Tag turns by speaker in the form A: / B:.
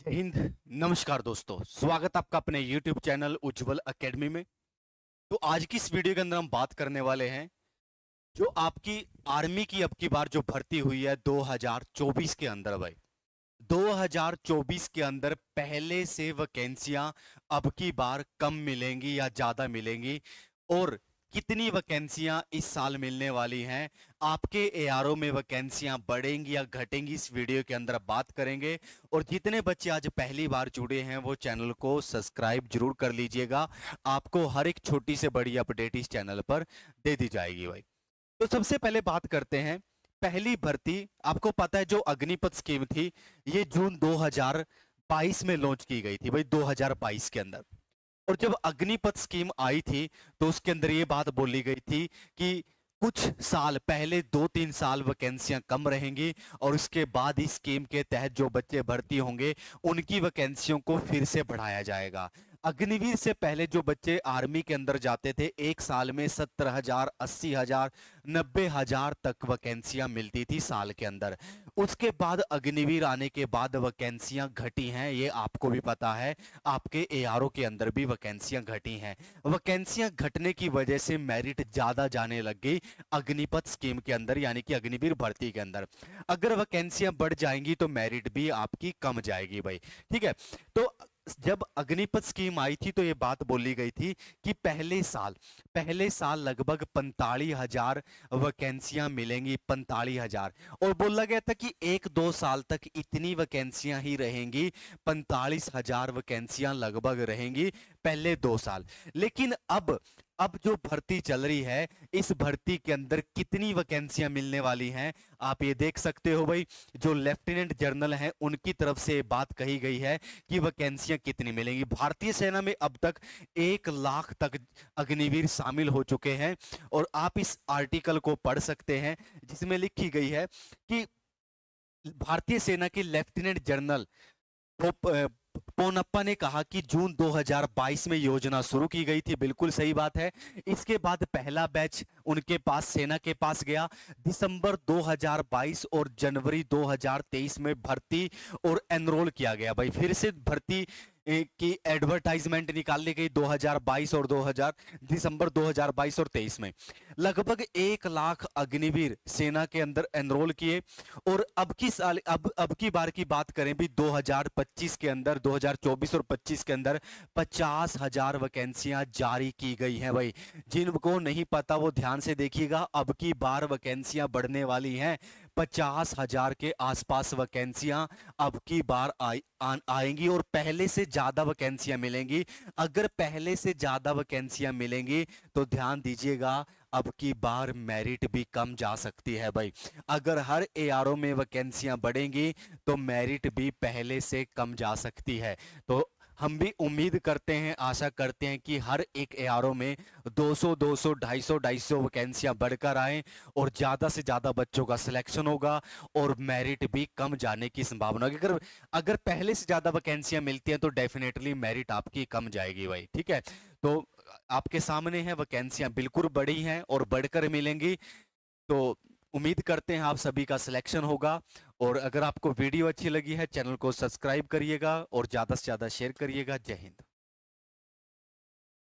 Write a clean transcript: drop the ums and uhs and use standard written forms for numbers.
A: जय हिंद। नमस्कार दोस्तों, स्वागत आपका अपने YouTube चैनल उज्जवल एकेडमी में। तो आज की इस वीडियो के अंदर हम बात करने वाले हैं जो आपकी आर्मी की अब की बार जो भर्ती हुई है 2024 के अंदर। भाई 2024 के अंदर पहले से वैकेंसियां अब की बार कम मिलेंगी या ज्यादा मिलेंगी, और कितनी वैकेंसियां इस साल मिलने वाली हैं, आपके एआरओ में वैकेंसियां बढ़ेंगी या घटेंगी, इस वीडियो के अंदर बात करेंगे। और जितने बच्चे आज पहली बार जुड़े हैं वो चैनल को सब्सक्राइब जरूर कर लीजिएगा, आपको हर एक छोटी से बड़ी अपडेट इस चैनल पर दे दी जाएगी। भाई तो सबसे पहले बात करते हैं पहली भर्ती। आपको पता है जो अग्निपथ स्कीम थी ये जून 2022 में लॉन्च की गई थी। भाई 2022 के अंदर, और जब अग्निपथ स्कीम आई थी तो उसके अंदर ये बात बोली गई थी कि कुछ साल पहले 2-3 साल वैकेंसियां कम रहेंगी और उसके बाद इस स्कीम के तहत जो बच्चे भर्ती होंगे उनकी वैकेंसियों को फिर से बढ़ाया जाएगा। अग्निवीर से पहले जो बच्चे आर्मी के अंदर जाते थे एक साल में 70,000, 80,000, 90,000 तक वैकेंसियां मिलती थी साल के अंदर। उसके बाद अग्निवीर आने के बाद वैकेंसियां घटी हैं, ये आपको भी पता है। आपके एआरओ के अंदर भी वैकेंसियां घटी हैं। वैकेंसियां घटने की वजह से मेरिट ज्यादा जाने लग गई अग्निपथ स्कीम के अंदर, यानी कि अग्निवीर भर्ती के अंदर। अगर वैकेंसियां बढ़ जाएंगी तो मेरिट भी आपकी कम जाएगी। भाई ठीक है। तो जब अग्निपथ स्कीम आई थी तो ये बात बोली गई थी कि पहले साल लगभग 45,000 वैकेंसियां मिलेंगी, 45,000। और बोला गया था कि 1-2 साल तक इतनी वैकेंसियां ही रहेंगी, 45,000 वैकेंसियां लगभग रहेंगी पहले 2 साल। लेकिन अब जो भर्ती चल रही है इस भर्ती के अंदर कितनी वैकेंसियां मिलने वाली हैं आप ये देख सकते हो। भाई जो लेफ्टिनेंट जनरल हैं उनकी तरफ से बात कही गई है कि वैकेंसियां कितनी मिलेंगी। भारतीय सेना में अब तक 1 लाख तक अग्निवीर शामिल हो चुके हैं, और आप इस आर्टिकल को पढ़ सकते हैं जिसमें लिखी गई है कि भारतीय सेना के लेफ्टिनेंट जनरल पोनप्पा ने कहा कि जून 2022 में योजना शुरू की गई थी। बिल्कुल सही बात है। इसके बाद पहला बैच उनके पास, सेना के पास गया दिसंबर 2022 और जनवरी 2023 में भर्ती और एनरोल किया गया। भाई फिर से भर्ती की एडवर्टाइजमेंट निकाल ली गई 2022 और दिसंबर 2022 और 23 में। लगभग 1 लाख अग्निवीर सेना के अंदर एनरोल किए। और अब की बार की बात करें भी 2025 के अंदर, 2024 और 25 के अंदर 50,000 वैकेंसियां जारी की गई हैं। भाई जिनको नहीं पता वो ध्यान से देखिएगा, अब की बार वैकेंसियां बढ़ने वाली हैं। 50,000 के आसपास वैकेंसियां अब की बार आएंगी और पहले से ज्यादा वैकेंसियां मिलेंगी। अगर पहले से ज्यादा वैकेंसियां मिलेंगी तो ध्यान दीजिएगा अब की बार मेरिट भी कम जा सकती है। भाई अगर हर एआरओ में वैकेंसियां बढ़ेंगी तो मेरिट भी पहले से कम जा सकती है। तो हम भी उम्मीद करते हैं, आशा करते हैं कि हर एक एआरओ में 200, 200, 250 वैकेंसियां बढ़कर आए और ज्यादा से ज्यादा बच्चों का सिलेक्शन होगा और मेरिट भी कम जाने की संभावना होगी। अगर अगर पहले से ज्यादा वैकेंसियां मिलती हैं तो डेफिनेटली मेरिट आपकी कम जाएगी। भाई ठीक है। तो आपके सामने है, वैकेंसियां बिल्कुल बढ़ी हैं और बढ़कर मिलेंगी। तो उम्मीद करते हैं आप सभी का सिलेक्शन होगा। और अगर आपको वीडियो अच्छी लगी है चैनल को सब्सक्राइब करिएगा और ज्यादा से ज्यादा शेयर करिएगा। जय हिंद।